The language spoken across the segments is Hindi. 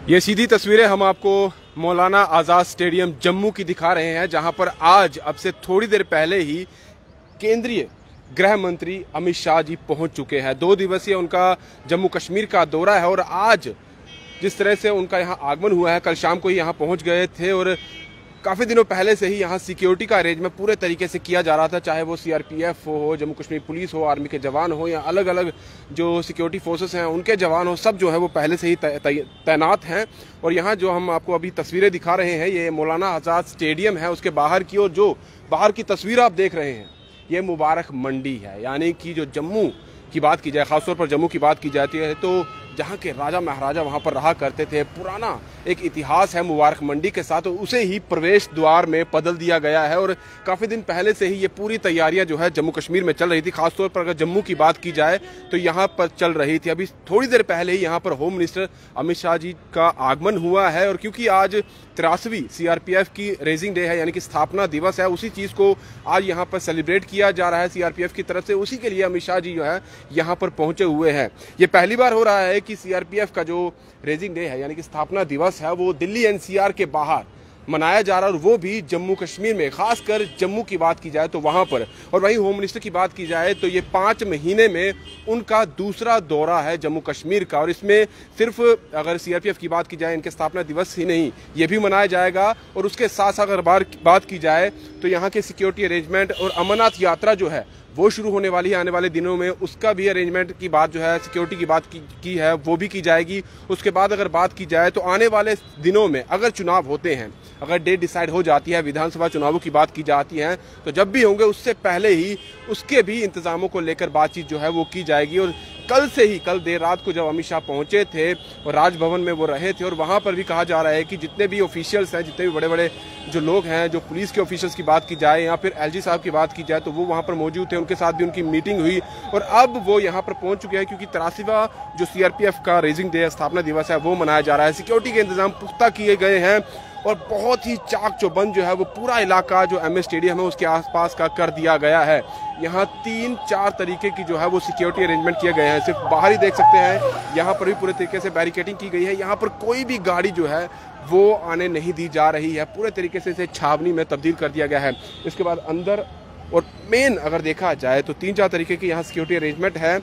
ये सीधी तस्वीरें हम आपको मौलाना आज़ाद स्टेडियम जम्मू की दिखा रहे हैं, जहां पर आज अब से थोड़ी देर पहले ही केंद्रीय गृह मंत्री अमित शाह जी पहुंच चुके हैं। 2 दिवसीय उनका जम्मू कश्मीर का दौरा है और आज जिस तरह से उनका यहां आगमन हुआ है, कल शाम को ही यहां पहुंच गए थे और काफ़ी दिनों पहले से ही यहाँ सिक्योरिटी का अरेंजमेंट पूरे तरीके से किया जा रहा था, चाहे वो सीआरपीएफ हो, जम्मू कश्मीर पुलिस हो, आर्मी के जवान हो या अलग अलग जो सिक्योरिटी फोर्सेस हैं उनके जवान हो, सब जो है वो पहले से ही तैनात हैं। और यहाँ जो हम आपको अभी तस्वीरें दिखा रहे हैं, ये मौलाना आज़ाद स्टेडियम है, उसके बाहर की और जो बाहर की तस्वीर आप देख रहे हैं ये मुबारक मंडी है। यानी कि जो जम्मू की बात की जाए, खासतौर पर जम्मू की बात की जाती है तो जहाँ के राजा महाराजा वहाँ पर रहा करते थे, पुराना एक इतिहास है मुबारक मंडी के साथ, तो उसे ही प्रवेश द्वार में बदल दिया गया है। और काफ़ी दिन पहले से ही ये पूरी तैयारियां जो है जम्मू कश्मीर में चल रही थी। खासतौर पर अगर जम्मू की बात की जाए तो यहाँ पर चल रही थी। अभी थोड़ी देर पहले ही यहाँ पर होम मिनिस्टर अमित शाह जी का आगमन हुआ है और क्योंकि आज 83वीं सीआरपीएफ की रेजिंग डे है, यानी कि स्थापना दिवस है, उसी चीज़ को आज यहाँ पर सेलिब्रेट किया जा रहा है सीआरपीएफ की तरफ से। उसी के लिए अमित शाह जी जो है यहाँ पर पहुंचे हुए हैं। ये पहली बार हो रहा है कि सीआरपीएफ का जो रेजिंग डे है यानी कि स्थापना दिवस है वो दिल्ली एनसीआर के बाहर मनाया जा रहा है और वो भी जम्मू कश्मीर में, खासकर जम्मू की बात की जाए तो वहां पर। और वहीं होम मिनिस्टर की बात की जाए तो ये 5 महीने में उनका दूसरा दौरा है जम्मू कश्मीर का। और इसमें सिर्फ अगर सीआरपीएफ की बात की जाए, इनके स्थापना दिवस ही नहीं ये भी मनाया जाएगा और उसके साथ साथ अगर बात की जाए तो यहाँ के सिक्योरिटी अरेंजमेंट और अमरनाथ यात्रा जो है वो शुरू होने वाली है आने वाले दिनों में, उसका भी अरेंजमेंट की बात जो है, सिक्योरिटी की बात की है वो भी की जाएगी। उसके बाद अगर बात की जाए तो आने वाले दिनों में अगर चुनाव होते हैं, अगर डेट डिसाइड हो जाती है, विधानसभा चुनावों की बात की जाती है तो जब भी होंगे उससे पहले ही उसके भी इंतजामों को लेकर बातचीत जो है वो की जाएगी। और कल से ही, कल देर रात को जब अमित शाह पहुंचे थे और राजभवन में वो रहे थे और वहां पर भी कहा जा रहा है कि जितने भी ऑफिशियल्स हैं, जितने भी बड़े बड़े जो लोग हैं, जो पुलिस के ऑफिशियल्स की बात की जाए या फिर एलजी साहब की बात की जाए तो वो वहां पर मौजूद थे, उनके साथ भी उनकी मीटिंग हुई और अब वो यहाँ पर पहुंच चुके हैं क्योंकि 83वां जो सीआरपीएफ का रेजिंग डे स्थापना दिवस है वो मनाया जा रहा है। सिक्योरिटी के इंतजाम पुख्ता किए गए हैं और बहुत ही चाक चौबंद जो है वो पूरा इलाका जो एमए स्टेडियम है उसके आसपास का कर दिया गया है। यहाँ 3-4 तरीके की जो है वो सिक्योरिटी अरेंजमेंट किए गए हैं। सिर्फ बाहर ही देख सकते हैं, यहाँ पर भी पूरे तरीके से बैरिकेडिंग की गई है। यहाँ पर कोई भी गाड़ी जो है वो आने नहीं दी जा रही है, पूरे तरीके से इसे छावनी में तब्दील कर दिया गया है। इसके बाद अंदर और मेन अगर देखा जाए तो 3-4 तरीके की यहाँ सिक्योरिटी अरेंजमेंट है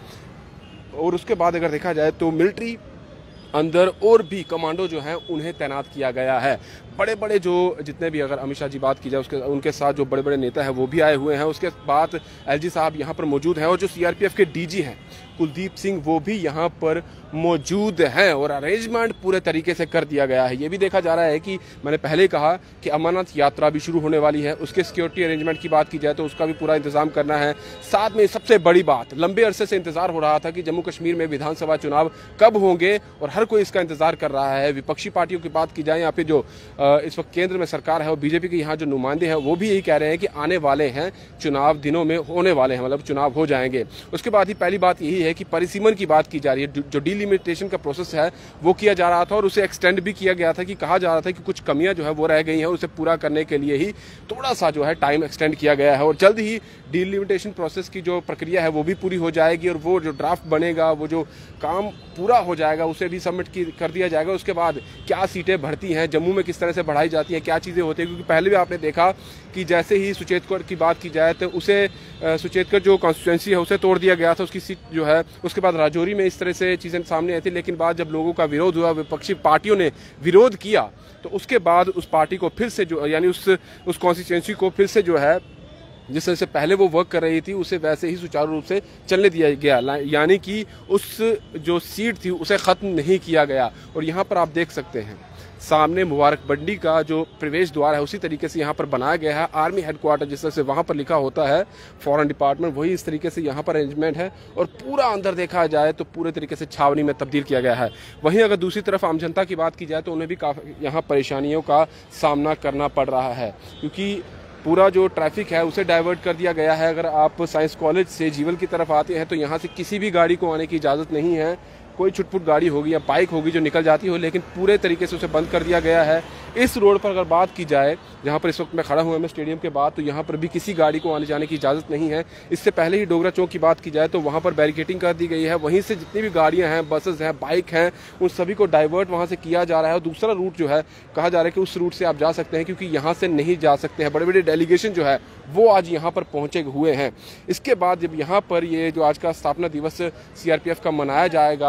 और उसके बाद अगर देखा जाए तो मिलिट्री अंदर और भी कमांडो जो हैं उन्हें तैनात किया गया है। बड़े बड़े जो जितने भी अगर अमित शाह जी बात की जाए उनके साथ जो बड़े बड़े नेता हैं वो भी आए हुए हैं। उसके बाद एलजी साहब यहाँ पर मौजूद हैं और जो सीआरपीएफ के डीजी हैं कुलदीप सिंह वो भी यहाँ पर मौजूद हैं और अरेंजमेंट पूरे तरीके से कर दिया गया है। ये भी देखा जा रहा है कि मैंने पहले कहा कि अमरनाथ यात्रा भी शुरू होने वाली है, उसके सिक्योरिटी अरेंजमेंट की बात की जाए तो उसका भी पूरा इंतजाम करना है। साथ में सबसे बड़ी बात, लंबे अरसे से इंतजार हो रहा था कि जम्मू कश्मीर में विधानसभा चुनाव कब होंगे और हर कोई इसका इंतजार कर रहा है। विपक्षी पार्टियों की बात की जाए या फिर जो इस वक्त केंद्र में सरकार है और बीजेपी के यहाँ जो नुमाइंदे हैं वो भी यही कह रहे हैं कि आने वाले हैं चुनाव, दिनों में होने वाले हैं, मतलब चुनाव हो जाएंगे। उसके बाद ही पहली बात यही है कि परिसीमन की बात की जा रही है। जो डिलिमिटेशन का प्रोसेस है वो किया जा रहा था और उसे एक्सटेंड भी किया गया था कि कहा जा रहा था कि कुछ कमियां जो है वो रह गई हैं, उसे पूरा करने के लिए ही थोड़ा सा जो है टाइम एक्सटेंड किया गया है और जल्द ही डिलिमिटेशन प्रोसेस की जो प्रक्रिया है वो भी पूरी हो जाएगी और वो जो ड्राफ्ट बनेगा, वो जो काम पूरा हो जाएगा उसे भी सबमिट कर दिया जाएगा। उसके बाद क्या सीटें बढ़ती हैं, जम्मू में किस तरह से बढ़ाई जाती हैं, क्या चीज़ें होती हैं, क्योंकि पहले भी आपने देखा कि जैसे ही सुचेतगढ़ की बात की जाए तो उसे सुचेतगढ़ जो कॉन्स्टिट्यूंसी है उसे तोड़ दिया गया था, उसकी सीट जो है। उसके बाद राजौरी में इस तरह से चीज़ें सामने आई थी, लेकिन बाद जब लोगों का विरोध हुआ, विपक्षी पार्टियों ने विरोध किया तो उसके बाद उस पार्टी को फिर से जो यानी उस कॉन्स्टिट्यूंसी को फिर से जो है जिस तरह से पहले वो वर्क कर रही थी उसे वैसे ही सुचारू रूप से चलने दिया गया, यानी कि उस जो सीट थी उसे ख़त्म नहीं किया गया। और यहाँ पर आप देख सकते हैं सामने मुबारक मंडी का जो प्रवेश द्वार है उसी तरीके से यहाँ पर बनाया गया है। आर्मी हेडक्वार्टर जिस तरह से वहाँ पर लिखा होता है फॉरेन डिपार्टमेंट, वही इस तरीके से यहाँ पर अरेंजमेंट है और पूरा अंदर देखा जाए तो पूरे तरीके से छावनी में तब्दील किया गया है। वहीं अगर दूसरी तरफ आम जनता की बात की जाए तो उन्हें भी काफ़ी यहाँ परेशानियों का सामना करना पड़ रहा है क्योंकि पूरा जो ट्रैफिक है उसे डाइवर्ट कर दिया गया है। अगर आप साइंस कॉलेज से जीवल की तरफ आते हैं तो यहाँ से किसी भी गाड़ी को आने की इजाज़त नहीं है। कोई छुटपुट गाड़ी होगी या बाइक होगी जो निकल जाती हो, लेकिन पूरे तरीके से उसे बंद कर दिया गया है। इस रोड पर अगर बात की जाए, जहां पर इस वक्त मैं खड़ा हुआ मैं स्टेडियम के बाद, तो यहाँ पर भी किसी गाड़ी को आने जाने की इजाज़त नहीं है। इससे पहले ही डोगरा चौक की बात की जाए तो वहाँ पर बैरिकेटिंग कर दी गई है। वहीं से जितनी भी गाड़ियाँ हैं, बसेस हैं, बाइक हैं, उन सभी को डाइवर्ट वहाँ से किया जा रहा है। और दूसरा रूट जो है, कहा जा रहा है कि उस रूट से आप जा सकते हैं, क्योंकि यहाँ से नहीं जा सकते हैं। बड़े बड़े डेलीगेशन जो है वो आज यहाँ पर पहुँचे हुए हैं। इसके बाद जब यहाँ पर ये जो आज का स्थापना दिवस CRPF का मनाया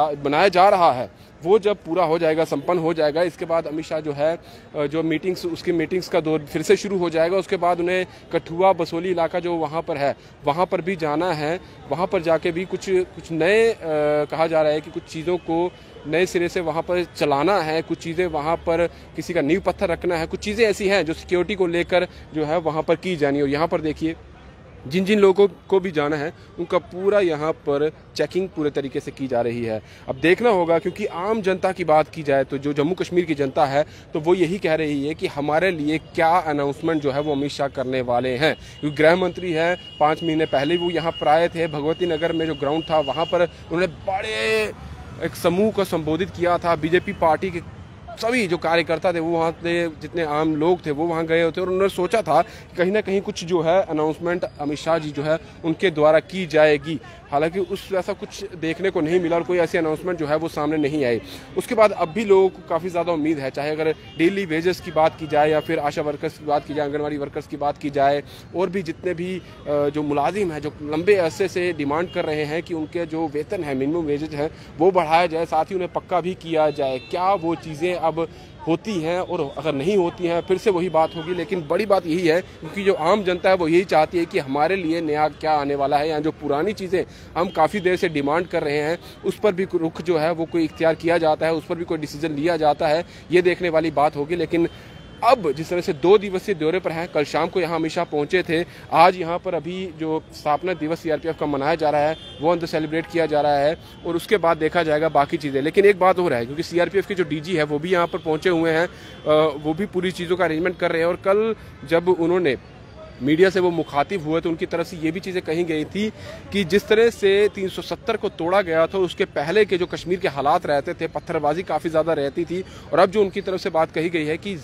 जा रहा है, वो जब पूरा हो जाएगा, संपन्न हो जाएगा, इसके बाद अमित शाह जो है जो उसकी मीटिंग्स का दौर फिर से शुरू हो जाएगा। उसके बाद उन्हें कठुआ बसोली इलाका जो वहाँ पर है, वहाँ पर भी जाना है। वहाँ पर जाके भी कुछ नए कहा जा रहा है कि कुछ चीज़ों को नए सिरे से वहाँ पर चलाना है, कुछ चीज़ें वहाँ पर किसी का नींव पत्थर रखना है, कुछ चीज़ें ऐसी हैं जो सिक्योरिटी को लेकर जो है वहाँ पर की जानी है। और यहाँ पर देखिए, जिन जिन लोगों को भी जाना है उनका पूरा यहाँ पर चेकिंग पूरे तरीके से की जा रही है। अब देखना होगा, क्योंकि आम जनता की बात की जाए तो जो जम्मू कश्मीर की जनता है तो वो यही कह रही है कि हमारे लिए क्या अनाउंसमेंट जो है वो अमित शाह करने वाले हैं। क्योंकि गृह मंत्री है, 5 महीने पहले वो यहाँ पर आए थे। भगवती नगर में जो ग्राउंड था वहाँ पर उन्होंने बड़े एक समूह को संबोधित किया था। बीजेपी पार्टी के सभी जो कार्यकर्ता थे वो वहाँ थे, जितने आम लोग थे वो वहाँ गए होते, और उन्होंने सोचा था कि कहीं ना कहीं कुछ जो है अनाउंसमेंट अमित शाह जी जो है उनके द्वारा की जाएगी। हालांकि उस वैसा कुछ देखने को नहीं मिला और कोई ऐसी अनाउंसमेंट जो है वो सामने नहीं आई। उसके बाद अब भी लोगों को काफ़ी ज़्यादा उम्मीद है, चाहे अगर डेली वेजेस की बात की जाए या फिर आशा वर्कर्स की बात की जाए, आंगनवाड़ी वर्कर्स की बात की जाए, और भी जितने भी जो मुलाजिम हैं जो लंबे अरसे से डिमांड कर रहे हैं कि उनके जो वेतन है, मिनिमम वेजेज हैं, वो बढ़ाया जाए, साथ ही उन्हें पक्का भी किया जाए। क्या वो चीज़ें अब होती हैं? और अगर नहीं होती हैं फिर से वही बात होगी। लेकिन बड़ी बात यही है, क्योंकि जो आम जनता है वो यही चाहती है कि हमारे लिए नया क्या आने वाला है, या जो पुरानी चीज़ें हम काफ़ी देर से डिमांड कर रहे हैं उस पर भी रुख जो है वो कोई इख्तियार किया जाता है, उस पर भी कोई डिसीजन लिया जाता है, ये देखने वाली बात होगी। लेकिन अब जिस तरह से 2 दिवसीय दौरे पर हैं, कल शाम को यहाँ अमित शाह पहुँचे थे, आज यहाँ पर अभी जो स्थापना दिवस CRPF का मनाया जा रहा है वो अंदर सेलिब्रेट किया जा रहा है, और उसके बाद देखा जाएगा बाकी चीज़ें। लेकिन एक बात हो रहा है, क्योंकि CRPF के जो DG है वो भी यहाँ पर पहुँचे हुए हैं, वो भी पूरी चीज़ों का अरेंजमेंट कर रहे हैं। और कल जब उन्होंने मीडिया से वो मुखातिब हुए तो उनकी तरफ से ये भी चीज़ें कही गई थी कि जिस तरह से 370 को तोड़ा गया था, उसके पहले के जो कश्मीर के हालात रहते थे, पत्थरबाजी काफ़ी ज़्यादा रहती थी, और अब जो उनकी तरफ से बात कही गई है कि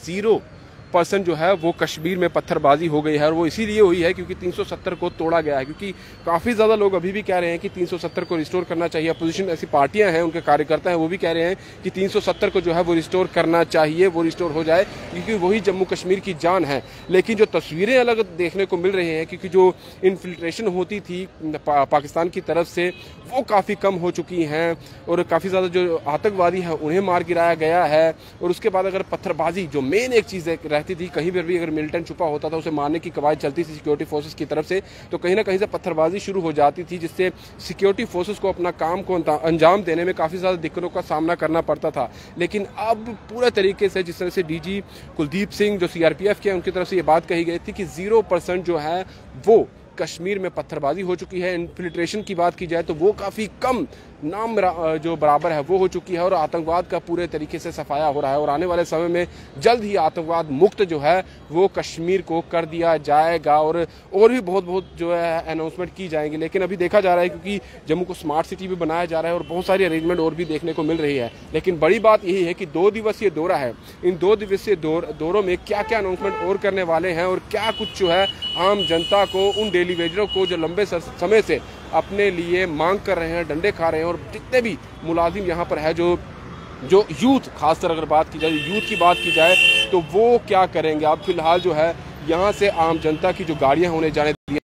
0% जो है वो कश्मीर में पत्थरबाजी हो गई है, और वो इसीलिए हुई है क्योंकि 370 को तोड़ा गया है। क्योंकि काफ़ी ज़्यादा लोग अभी भी कह रहे हैं कि 370 को रिस्टोर करना चाहिए। अपोजिशन ऐसी पार्टियां हैं, उनके कार्यकर्ता हैं, वो भी कह रहे हैं कि 370 को जो है वो रिस्टोर करना चाहिए, वो रिस्टोर हो जाए, क्योंकि वही जम्मू कश्मीर की जान है। लेकिन जो तस्वीरें अलग देखने को मिल रही हैं, क्योंकि जो इन्फिल्ट्रेशन होती थी पाकिस्तान की तरफ से वो काफ़ी कम हो चुकी हैं, और काफ़ी ज़्यादा जो आतंकवादी हैं उन्हें मार गिराया गया है। और उसके बाद अगर पत्थरबाजी जो मेन एक चीज़ रहती थी, कहीं पर भी अगर मिलिटेंट छुपा होता था उसे मारने की कवायद चलती थी सिक्योरिटी फोर्सेस की तरफ से, तो कहीं ना कहीं से पत्थरबाजी शुरू हो जाती थी, जिससे सिक्योरिटी फोर्सेस को अपना काम को अंजाम देने में काफ़ी ज़्यादा दिक्कतों का सामना करना पड़ता था। लेकिन अब पूरे तरीके से जिस तरह से DG कुलदीप सिंह जो CRPF के, उनकी तरफ से ये बात कही गई थी कि 0% जो है वो कश्मीर में पत्थरबाजी हो चुकी है। इन्फिल्ट्रेशन की बात की जाए तो वो काफ़ी कम नाम जो बराबर है वो हो चुकी है, और आतंकवाद का पूरे तरीके से सफाया हो रहा है। और आने वाले समय में जल्द ही आतंकवाद मुक्त जो है वो कश्मीर को कर दिया जाएगा, और भी बहुत जो है अनाउंसमेंट की जाएंगी। लेकिन अभी देखा जा रहा है, क्योंकि जम्मू को स्मार्ट सिटी भी बनाया जा रहा है और बहुत सारी अरेंजमेंट और भी देखने को मिल रही है। लेकिन बड़ी बात यही है कि 2 दिवसीय दौरा है, इन 2 दिवसीय दौरों में क्या क्या अनाउंसमेंट और करने वाले हैं, और क्या कुछ जो है आम जनता को, उन डेली वेजरों को जो लंबे समय से अपने लिए मांग कर रहे हैं, डंडे खा रहे हैं, और जितने भी मुलाजिम यहाँ पर है, जो यूथ, खासकर अगर बात की जाए, यूथ की बात की जाए तो वो क्या करेंगे। अब फिलहाल जो है यहाँ से आम जनता की जो गाड़ियाँ होने जाने दी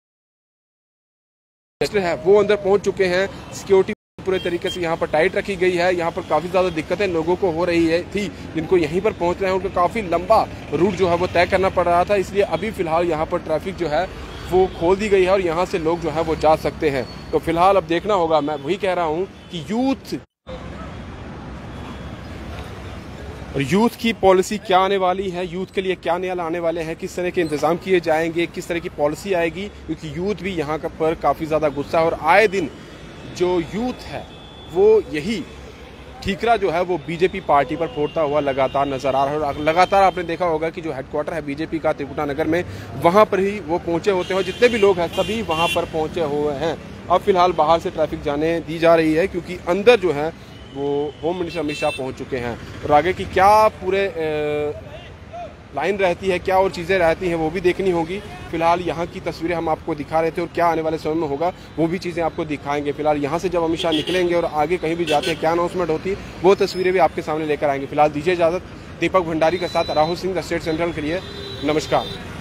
है वो अंदर पहुँच चुके हैं। सिक्योरिटी पूरे तरीके से यहाँ पर टाइट रखी गई है। यहाँ पर काफ़ी ज़्यादा दिक्कतें लोगों को हो रही है थी, जिनको यहीं पर पहुँच रहे हैं उनको काफ़ी लंबा रूट जो है वो तय करना पड़ रहा था। इसलिए अभी फ़िलहाल यहाँ पर ट्रैफिक जो है वो खोल दी गई है, और यहाँ से लोग जो है वो जा सकते हैं। तो फिलहाल अब देखना होगा, मैं वही कह रहा हूँ कि यूथ की पॉलिसी क्या आने वाली है, यूथ के लिए क्या नया लाने वाले हैं, किस तरह के इंतजाम किए जाएंगे, किस तरह की पॉलिसी आएगी, क्योंकि यूथ भी यहाँ पर काफ़ी ज़्यादा गुस्सा है। और आए दिन जो यूथ है वो यही ठीकरा जो है वो बीजेपी पार्टी पर फोड़ता हुआ लगातार नजर आ रहा है। और लगातार आपने देखा होगा कि जो हेडक्वार्टर है बीजेपी का त्रिकुटा नगर में, वहां पर ही वो पहुंचे होते हैं, जितने भी लोग हैं सभी वहां पर पहुंचे हुए हैं। अब फिलहाल बाहर से ट्रैफिक जाने दी जा रही है, क्योंकि अंदर जो है वो होम मिनिस्टर अमित शाह पहुंच चुके हैं। और आगे की क्या पूरे लाइन रहती है, क्या और चीज़ें रहती हैं, वो भी देखनी होगी। फिलहाल यहाँ की तस्वीरें हम आपको दिखा रहे थे और क्या आने वाले समय में होगा वो भी चीज़ें आपको दिखाएंगे। फिलहाल यहाँ से जब अमित शाह निकलेंगे और आगे कहीं भी जाते हैं, क्या अनाउंसमेंट होती है, वो तस्वीरें भी आपके सामने लेकर आएंगे। फिलहाल दीजिए इजाज़त। दीपक भंडारी के साथ Rahul Singh, the state central के लिए नमस्कार।